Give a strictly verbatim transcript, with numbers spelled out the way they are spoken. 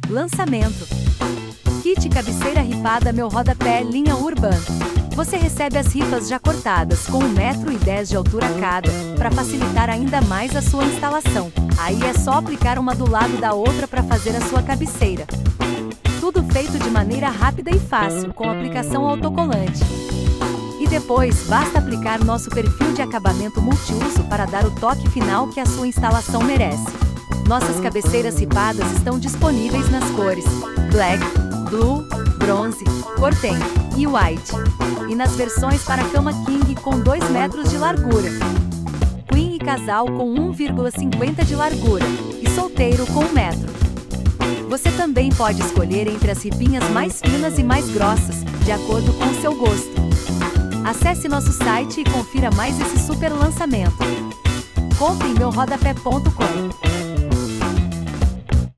Lançamento: Kit cabeceira ripada Meu Rodapé linha Urban. Você recebe as ripas já cortadas com um metro e dez de altura cada, para facilitar ainda mais a sua instalação. Aí é só aplicar uma do lado da outra para fazer a sua cabeceira. Tudo feito de maneira rápida e fácil, com aplicação autocolante. E depois, basta aplicar nosso perfil de acabamento multiuso para dar o toque final que a sua instalação merece. Nossas cabeceiras ripadas estão disponíveis nas cores Black, Blue, Bronze, Corten e White. E nas versões para cama King com dois metros de largura, Queen e casal com um vírgula cinquenta de largura, e solteiro com um metro. Você também pode escolher entre as ripinhas mais finas e mais grossas, de acordo com o seu gosto. Acesse nosso site e confira mais esse super lançamento. Compre em meu rodapé ponto com.